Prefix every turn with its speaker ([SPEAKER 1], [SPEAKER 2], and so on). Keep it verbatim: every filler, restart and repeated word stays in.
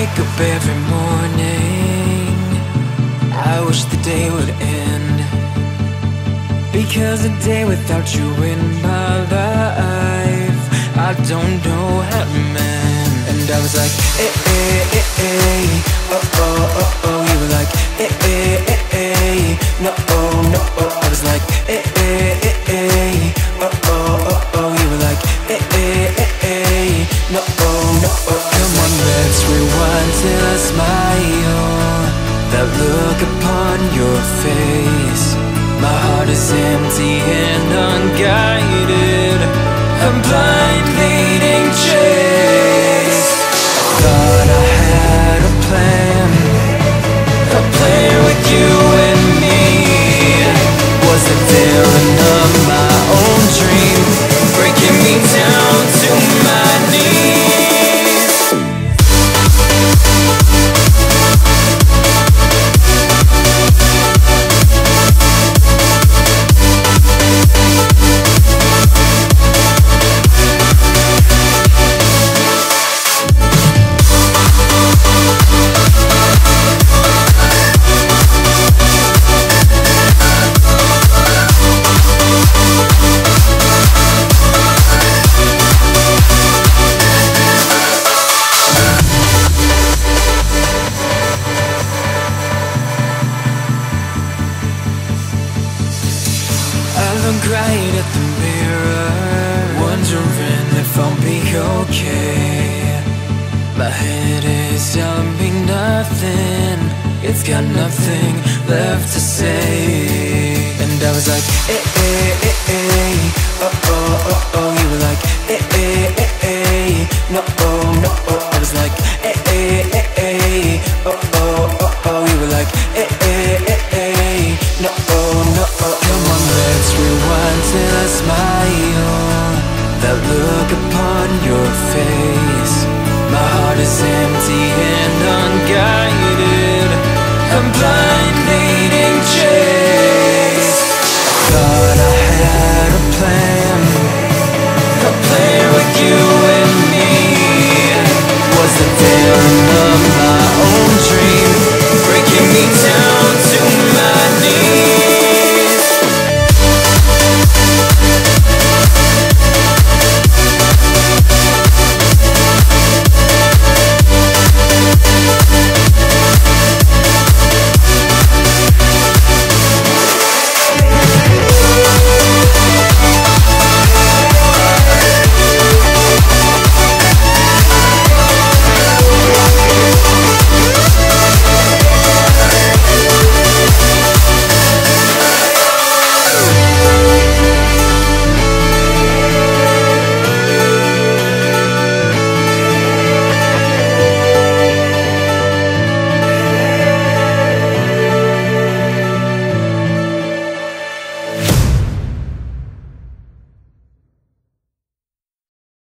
[SPEAKER 1] wake up every morning, I wish the day would end, because a day without you in my life, I don't know how to mend. And I was like, eh, eh, eh, eh, oh, oh, oh, oh. You were like, eh, eh, eh, eh, no, oh, no, oh. I was like, eh, eh, eh, eh, oh, oh, oh, oh. You were like, eh, eh, eh, eh, no, oh, no, oh. Come on, let's rewind till I smile, that look upon your face. My heart is empty and unguided, a blind leading chase. I thought I had a plan, a plan with you and me. Was the villain of my own dream, breaking me down to my knees. Right at the mirror, wondering if I'll be okay. My head is telling me nothing, it's got nothing left to say. And I was like, eh, eh, eh, eh, oh, oh, oh, oh. You were like, eh, eh, eh, eh, no, oh, no, oh. I was like, eh, eh, eh, eh, oh, oh, oh, oh. You were like, eh, eh, eh, eh, no, oh, no, oh. Come on, let's rewind till I smile, that look upon your face. My heart is empty and unguided, a blind leading chase.